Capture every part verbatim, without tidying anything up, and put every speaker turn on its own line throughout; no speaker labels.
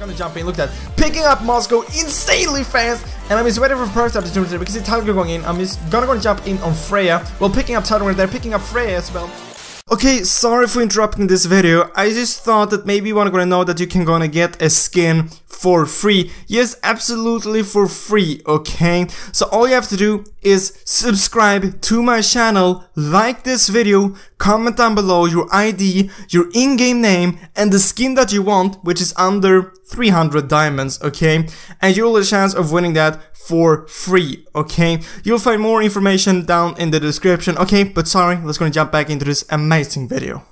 Gonna jump in, look at that. Picking up Moscow insanely fast. And I'm just waiting for first opportunity because it's Tiger going in. I'm just gonna go jump in on Freya. Well, picking up Tiger right there, picking up Freya as well. Okay, sorry for interrupting this video. I just thought that maybe you wanna gonna know that you can gonna get a skin for free. Yes, absolutely for free, okay? So all you have to do is subscribe to my channel, like this video, comment down below your I D, your in-game name, and the skin that you want, which is under three hundred diamonds, okay? And you'll have a chance of winning that for free, okay? You'll find more information down in the description, okay? But sorry, let's go and jump back into this amazing video.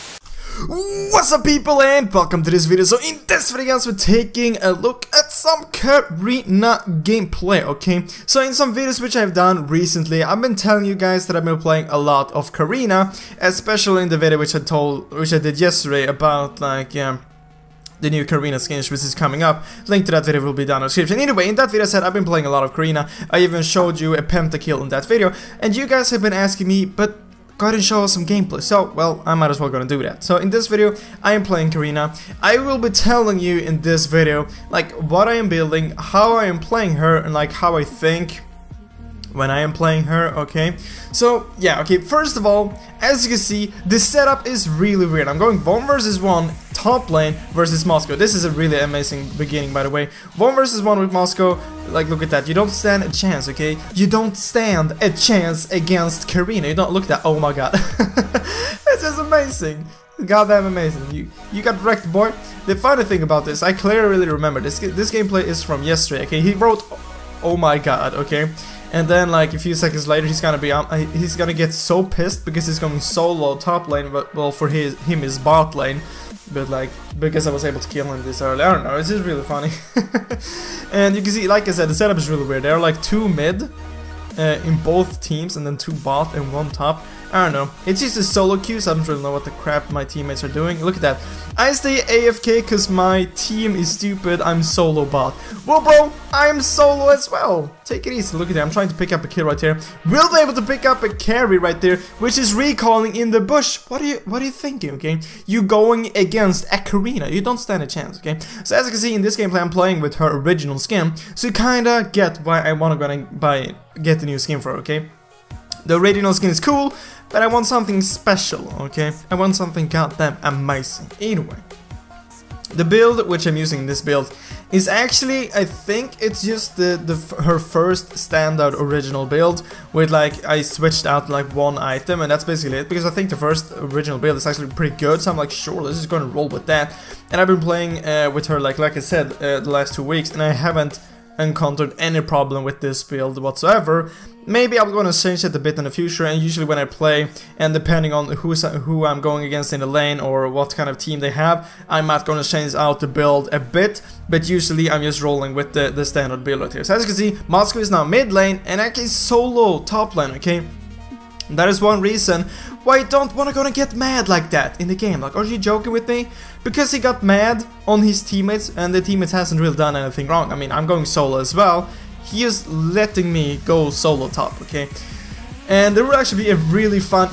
What's up, people, and welcome to this video. So in this video, guys, we're taking a look at some Karina gameplay, okay? So in some videos which I've done recently, I've been telling you guys that I've been playing a lot of Karina, especially in the video which I told, which I did yesterday about like, yeah, the new Karina skin which is coming up. Link to that video will be down in the description. Anyway, in that video I said I've been playing a lot of Karina. I even showed you a Pentakill in that video, and you guys have been asking me, but go ahead and show us some gameplay. So, well, I might as well gonna do that. So in this video, I am playing Karina. I will be telling you in this video, like, what I am building, how I am playing her, and like how I think when I am playing her, okay? So, yeah, okay, first of all, as you can see, the setup is really weird. I'm going one versus one, top lane versus Moscow. This is a really amazing beginning, by the way. One versus one with Moscow, like, look at that. You don't stand a chance, okay? You don't stand a chance against Karina. You don't look at that. Oh my god. This is amazing. Goddamn amazing. You you got wrecked, boy. The funny thing about this, I clearly remember, this, this gameplay is from yesterday, okay? He wrote, oh my god, okay? And then, like, a few seconds later, he's gonna be um, he's gonna get so pissed because he's going solo top lane, but well, for his him is bot lane, but like because I was able to kill him this early. I don't know. It's just really funny. And you can see, like I said, the setup is really weird. There are like two mid uh, in both teams, and then two bot and one top. I don't know. It's just a solo queue, so I don't really know what the crap my teammates are doing. Look at that. I stay A F K because my team is stupid. I'm solo bot. Well, bro, I'm solo as well. Take it easy. Look at that. I'm trying to pick up a kill right here. We'll be able to pick up a carry right there, which is recalling in the bush. What are you What are you thinking, okay? You going against a Karina. You don't stand a chance, okay? So as you can see in this gameplay, I'm playing with her original skin. So you kinda get why I wanna go and buy get the new skin for her, okay? The original skin is cool, but I want something special, okay? I want something goddamn amazing. Anyway, the build which I'm using in this build is actually, I think it's just the, the her first standard original build with like, I switched out like one item, and that's basically it, because I think the first original build is actually pretty good, so I'm like, sure, let's just gonna roll with that. And I've been playing uh, with her, like like I said, uh, the last two weeks, and I haven't encountered any problem with this build whatsoever. Maybe I'm gonna change it a bit in the future, and usually when I play, and depending on who's, who I'm going against in the lane or what kind of team they have, I might gonna change out the build a bit, but usually I'm just rolling with the, the standard build right here. So as you can see, Moscow is now mid lane, and I can solo top lane, okay? And that is one reason why I don't wanna gonna get mad like that in the game. Like, are you joking with me? Because he got mad on his teammates, and the teammates hasn't really done anything wrong. I mean, I'm going solo as well. He is letting me go solo top, okay? And there will actually be a really fun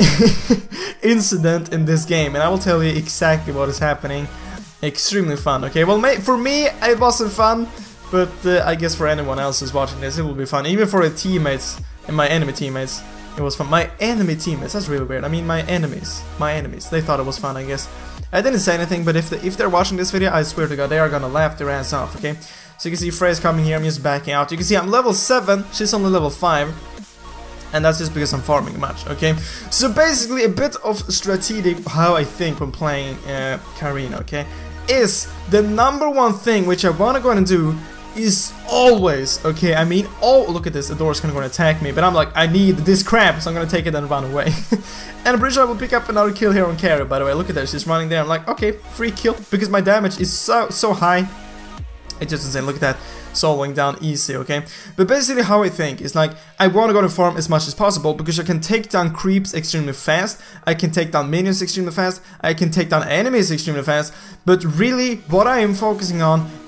incident in this game, and I will tell you exactly what is happening. Extremely fun, okay? Well, for me, it wasn't fun, but uh, I guess for anyone else who's watching this, it will be fun. Even for the teammates and my enemy teammates, it was fun. My enemy teammates, that's really weird. I mean, my enemies, my enemies, they thought it was fun, I guess. I didn't say anything, but if, the, if they're watching this video, I swear to God, they are gonna laugh their ass off, okay? So you can see Freya's coming here, I'm just backing out. You can see I'm level seven, she's only level five. And that's just because I'm farming much, okay? So basically a bit of strategic how I think when playing uh, Karina, okay? Is the number one thing which I wanna go and do is always, okay, I mean, oh, look at this, the door's gonna go and attack me, but I'm like, I need this crap, so I'm gonna take it and run away. And I'm pretty sure I will pick up another kill here on carry, by the way. Look at that, she's running there, I'm like, okay, free kill, because my damage is so, so high. It's just insane, look at that, soloing down easy, okay? But basically how I think is like, I want to go to farm as much as possible, because I can take down creeps extremely fast, I can take down minions extremely fast, I can take down enemies extremely fast, but really, what I am focusing on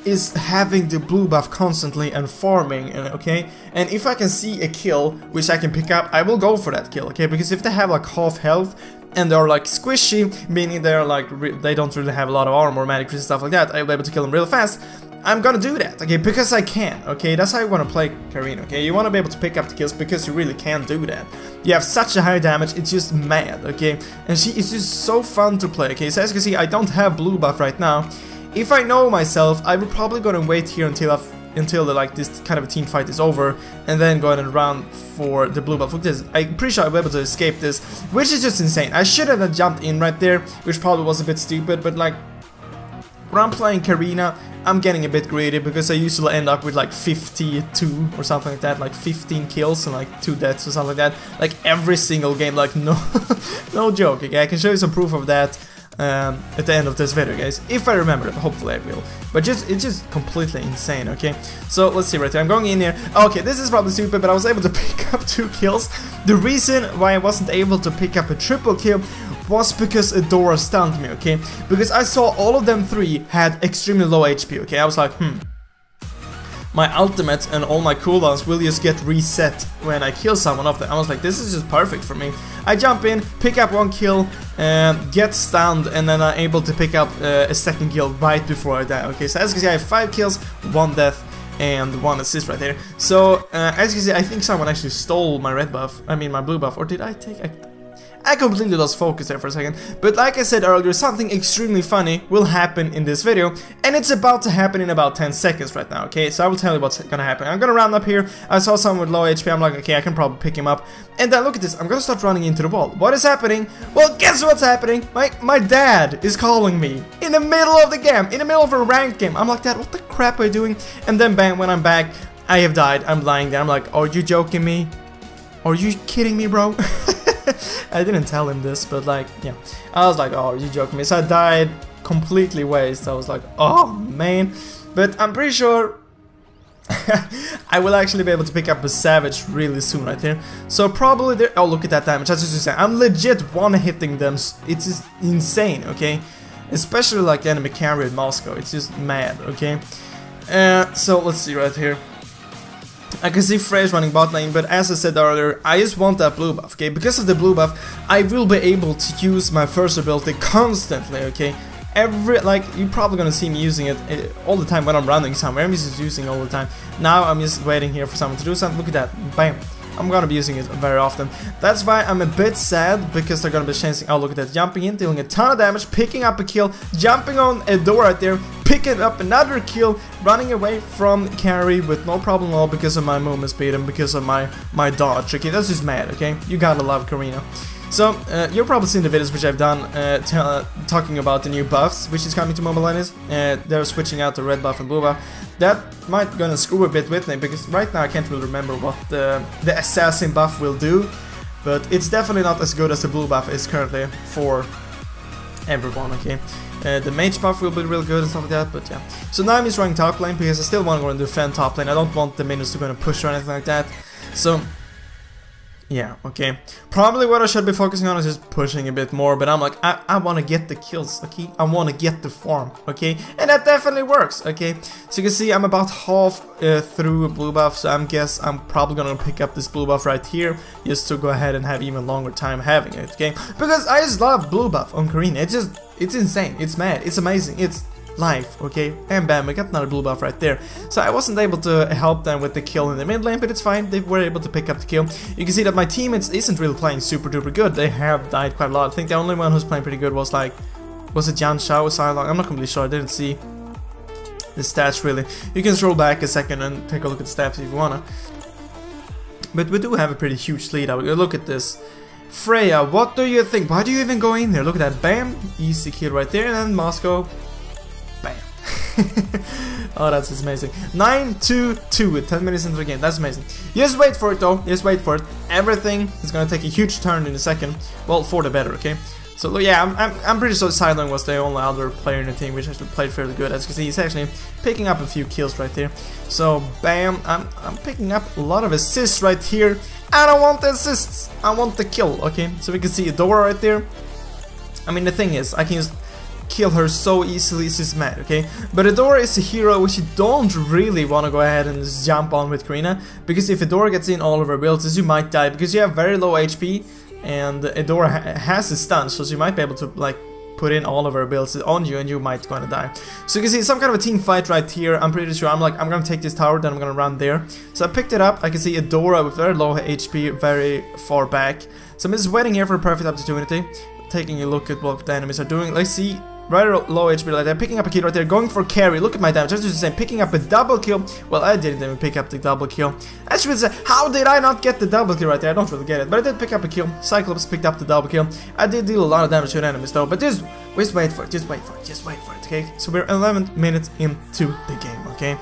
is having the blue buff constantly and farming, okay? And if I can see a kill which I can pick up, I will go for that kill, okay? Because if they have like half health and they're like squishy, meaning they're like re they don't really have a lot of armor or magic and stuff like that, I'll be able to kill them real fast. I'm gonna do that, okay, because I can, okay? That's how you wanna play Karina, okay? You wanna be able to pick up the kills because you really can do that. You have such a high damage, it's just mad, okay? And she is just so fun to play, okay? So as you can see, I don't have blue buff right now. If I know myself, I will probably gonna wait here until I've, until the, like this kind of a team fight is over, and then go ahead and run for the blue buff. Look at this, I'm pretty sure I'll be able to escape this, which is just insane. I should have jumped in right there, which probably was a bit stupid, but like, when I'm playing Karina, I'm getting a bit greedy because I usually end up with like fifty-two or something like that, like fifteen kills and like two deaths or something like that, like every single game, like no, no joke, okay? I can show you some proof of that um, at the end of this video, guys, if I remember it. Hopefully I will, but just it's just completely insane, okay? So let's see right here, I'm going in here. Okay, this is probably stupid, but I was able to pick up two kills. The reason why I wasn't able to pick up a triple kill was because Adora stunned me, okay? Because I saw all of them three had extremely low H P, okay? I was like, hmm, my ultimate and all my cooldowns will just get reset when I kill someone of them. I was like, this is just perfect for me. I jump in, pick up one kill, uh, get stunned, and then I'm able to pick up uh, a second kill right before I die, okay? So as you can see, I have five kills, one death, and one assist right there. So uh, as you can see, I think someone actually stole my red buff, I mean my blue buff, or did I take... I I completely lost focus there for a second, but like I said earlier, something extremely funny will happen in this video, and it's about to happen in about ten seconds right now, okay? So I will tell you what's gonna happen. I'm gonna run up here, I saw someone with low H P, I'm like, okay, I can probably pick him up, and then look at this, I'm gonna start running into the wall. What is happening? Well, guess what's happening? My, my dad is calling me in the middle of the game, in the middle of a ranked game. I'm like, Dad, what the crap are you doing? And then bang, when I'm back, I have died, I'm lying there, I'm like, are you joking me? Are you kidding me, bro? I didn't tell him this, but like, yeah, I was like, oh, are you joking me? So I died completely waste. I was like, oh man, but I'm pretty sure I will actually be able to pick up a Savage really soon right here. So probably there, oh, look at that damage. That's just insane. I'm legit one hitting them. It's just insane, okay? Especially like the enemy carry at Moscow. It's just mad, okay? Uh, so let's see right here. I can see Freya's running bot lane, but as I said earlier, I just want that blue buff, okay? Because of the blue buff, I will be able to use my first ability constantly, okay? Every, like, you're probably gonna see me using it uh, all the time when I'm running somewhere. I'm just using it all the time. Now I'm just waiting here for someone to do something. Look at that, bam. I'm gonna be using it very often. That's why I'm a bit sad, because they're gonna be changing. Oh, look at that, jumping in, dealing a ton of damage, picking up a kill, jumping on a door right there, picking up another kill, running away from carry with no problem at all because of my movement speed and because of my my dodge. Okay, that's just mad. Okay, you gotta love Karina. So uh, you've probably seen the videos which I've done uh, uh, talking about the new buffs which is coming to Mobile Legends. Uh, they're switching out the red buff and blue buff. That might gonna screw a bit with me, because right now I can't really remember what the, the assassin buff will do, but it's definitely not as good as the blue buff is currently for everyone, okay? Uh, the mage buff will be real good and stuff like that, but yeah. So now I'm just running top lane because I still want to go and defend top lane. I don't want the minions to go and push or anything like that. So yeah, okay. Probably what I should be focusing on is just pushing a bit more, but I'm like, I, I want to get the kills, okay? I want to get the farm, okay? And that definitely works, okay? So you can see I'm about half uh, through blue buff, so I guess I'm probably gonna pick up this blue buff right here, just to go ahead and have even longer time having it, okay? Because I just love blue buff on Karina. It's just, it's insane, it's mad, it's amazing, it's life, okay? And bam, we got another blue buff right there. So I wasn't able to help them with the kill in the mid lane, but it's fine, they were able to pick up the kill. You can see that my teammates isn't really playing super duper good. They have died quite a lot. I think the only one who's playing pretty good was like, was it Jan Shao or Silong? I'm not completely sure, I didn't see the stats really. You can scroll back a second and take a look at the stats if you wanna. But we do have a pretty huge lead out. Look at this. Freya, what do you think? Why do you even go in there? Look at that, bam, easy kill right there, and then Moscow. Oh, that's amazing. nine two two with ten minutes into the game. That's amazing. Just wait for it though. Just wait for it. Everything is gonna take a huge turn in a second. Well, for the better, okay? So yeah, I'm, I'm, I'm pretty sure Silong was the only other player in the team which actually played fairly good. As you can see, he's actually picking up a few kills right there. So bam, I'm, I'm picking up a lot of assists right here. I don't want the assists. I want the kill, okay? So we can see a door right there. I mean, the thing is, I can just kill her so easily, it's just mad, okay? But Adora is a hero which you don't really want to go ahead and just jump on with Karina, because if Adora gets in all of her abilities, you might die, because you have very low H P, and Adora ha has a stun, so you might be able to, like, put in all of her abilities on you and you might gonna die. So you can see some kind of a team fight right here. I'm pretty sure I'm like, I'm gonna take this tower, then I'm gonna run there. So I picked it up. I can see Adora with very low H P, very far back. So I'm just waiting here for a perfect opportunity, taking a look at what the enemies are doing. Let's see, very low H P like that, picking up a kill right there, going for carry. Look at my damage, just the same, picking up a double kill. Well, I didn't even pick up the double kill. I should say, how did I not get the double kill right there? I don't really get it, but I did pick up a kill. Cyclops picked up the double kill. I did deal a lot of damage to the enemies though, but just, just wait for it, just wait for it, just wait for it, okay? So we're eleven minutes into the game, okay?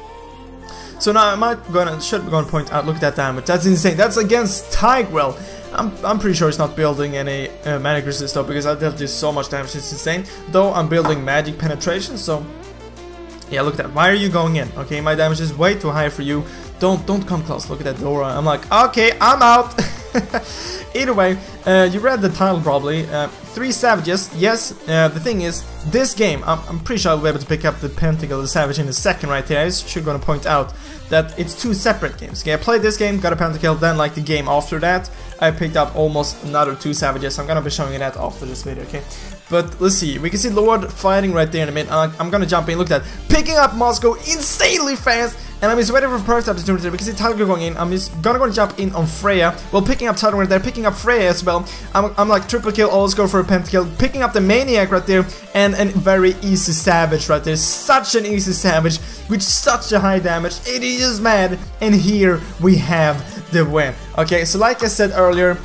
So now I might gonna, should gonna point out, look at that damage, that's insane. That's against Tigreal. I'm, I'm pretty sure it's not building any uh, magic resist though, because I dealt this so much damage, it's insane. Though I'm building magic penetration, so yeah, look at that. Why are you going in? Okay, my damage is way too high for you. Don't don't come close. Look at that Dora. I'm like, okay, I'm out. Either way, uh, you read the title probably. Uh, three savages. Yes. Uh, the thing is, this game, I'm, I'm pretty sure I'll be able to pick up the Pentakill, the savage, in a second right here. I should gonna point out that it's two separate games. Okay, I played this game, got a Pentakill, then like the game after that, I picked up almost another two savages. I'm gonna be showing you that after this video, okay? But let's see, we can see Lord fighting right there in a minute. Uh, I'm gonna jump in, look at that. Picking up Moscow insanely fast, and I'm just waiting for the perfect opportunity. We can see Tiger going in. I'm just gonna go jump in on Freya. Well, picking up Tiger right there, picking up Freya as well. I'm, I'm like triple kill, always go for a pentakill. Picking up the Maniac right there, and a very easy savage right there. Such an easy savage with such a high damage. It is mad, and here we have the win. Okay, so like I said earlier,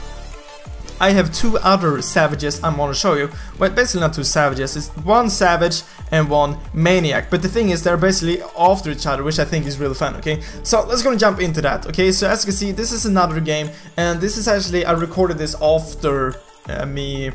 I have two other savages I'm gonna show you. Well, basically not two savages, it's one savage and one maniac. But the thing is, they're basically after each other, which I think is really fun, okay? So let's go jump into that, okay? So as you can see, this is another game, and this is actually, I recorded this after uh, me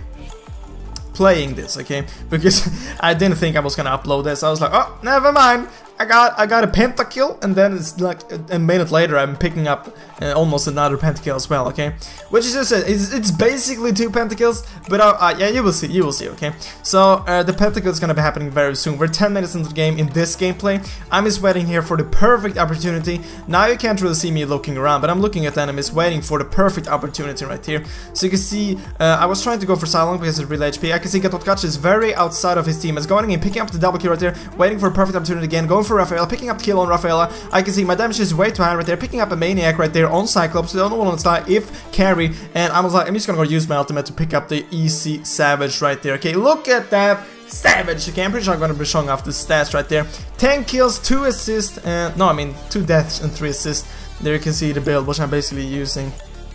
playing this, okay? Because I didn't think I was gonna upload this. I was like, oh, never mind. I got I got a pentakill, and then it's like a, a minute later I'm picking up uh, almost another pentakill as well, okay? Which is just it's, it's basically two pentakills, but uh, uh, yeah, you will see, you will see, okay? So uh, the pentakill is gonna be happening very soon. We're ten minutes into the game in this gameplay. I'm just waiting here for the perfect opportunity. Now you can't really see me looking around, but I'm looking at the enemies, waiting for the perfect opportunity right here. So you can see uh, I was trying to go for Silong because it's real H P. I can see Gatotkacha is very outside of his team. It's going in, picking up the double kill right there, waiting for a perfect opportunity again, going for Rafaela, picking up kill on Rafaela. I can see my damage is way too high right there, picking up a Maniac right there on Cyclops. So I don't want to die if carry, and I was like, I'm just gonna go use my ultimate to pick up the easy savage right there. Okay, look at that savage. Okay, I'm pretty sure I'm gonna be showing off the stats right there. ten kills, two assists, and no, I mean two deaths and three assists. There you can see the build which I'm basically using.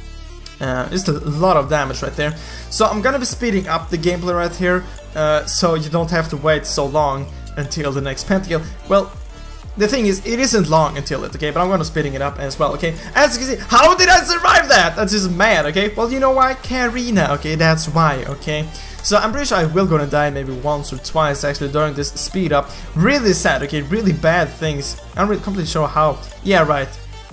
Uh, just a lot of damage right there. So I'm gonna be speeding up the gameplay right here, uh, so you don't have to wait so long until the next pentakill. Well, the thing is, it isn't long until it, okay, but I'm gonna speeding it up as well, okay? As you can see, how did I survive that? That's just mad, okay? Well, you know why? Karina, okay, that's why, okay? So I'm pretty sure I will gonna die maybe once or twice actually during this speed up. Really sad, okay, really bad things. I'm really completely sure how. Yeah, right.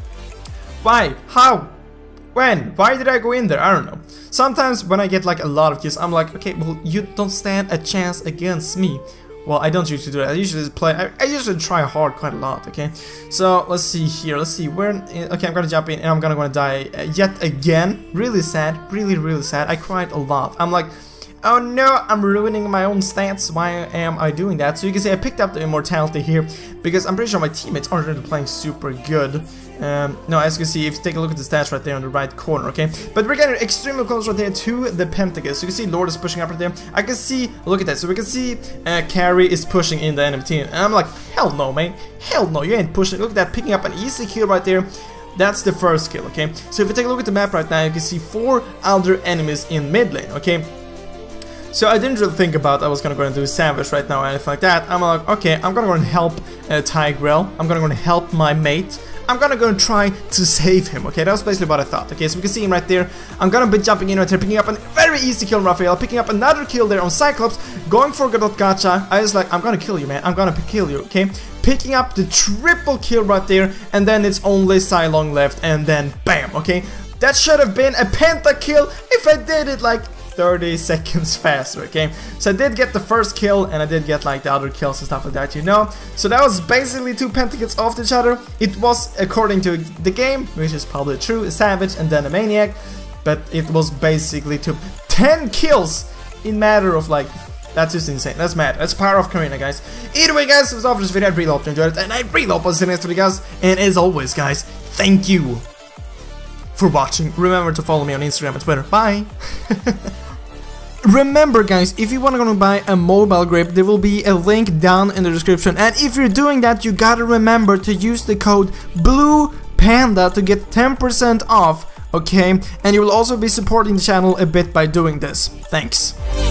Why? How? When? Why did I go in there? I don't know. Sometimes when I get like a lot of kills, I'm like, okay, well, you don't stand a chance against me. Well, I don't usually do that. I usually play, I, I usually try hard quite a lot, okay? So, let's see here, let's see, where, okay, I'm gonna jump in and I'm gonna, gonna die uh, yet again. Really sad, really, really sad. I cried a lot. I'm like, oh no, I'm ruining my own stats. Why am I doing that? So you can see I picked up the immortality here because I'm pretty sure my teammates aren't really playing super good. Um, no, as you can see, if you take a look at the stats right there on the right corner, okay? But we're getting extremely close right there to the Pentakill. So you can see Lord is pushing up right there. I can see, look at that. So we can see uh, Carrie is pushing in the enemy team. And I'm like, hell no, man. Hell no, you ain't pushing. Look at that, picking up an easy kill right there. That's the first kill, okay? So if you take a look at the map right now, you can see four other enemies in mid lane, okay? So I didn't really think about I was gonna go and do Savage right now or anything like that. I'm like, okay, I'm gonna go and help uh, Tigreal. I'm gonna go and help my mate. I'm gonna go and try to save him, okay? That was basically what I thought, okay? So we can see him right there. I'm gonna be jumping in right here, picking up a very easy kill on Raphael, picking up another kill there on Cyclops, going for Gatotkacha. I was like, I'm gonna kill you, man. I'm gonna kill you, okay? Picking up the triple kill right there, and then it's only Silong left, and then bam, okay? That should have been a Pentakill if I did it like thirty seconds faster, okay? So I did get the first kill, and I did get like the other kills and stuff like that, you know? So that was basically two pentakills off each other. It was, according to the game, which is probably true, a savage and then a maniac, but it was basically two ten kills in matter of like, that's just insane. That's mad. That's power of Karina, guys. Either way, guys, it was all for this video. I really hope you enjoyed it, and I really hope I'll see you next video, guys. And as always, guys, thank you for watching. Remember to follow me on Instagram and Twitter. Bye. Remember, guys, if you want to go and buy a mobile grip, there will be a link down in the description. And if you're doing that, you gotta remember to use the code BLUEPANDA to get ten percent off, okay? And you will also be supporting the channel a bit by doing this. Thanks.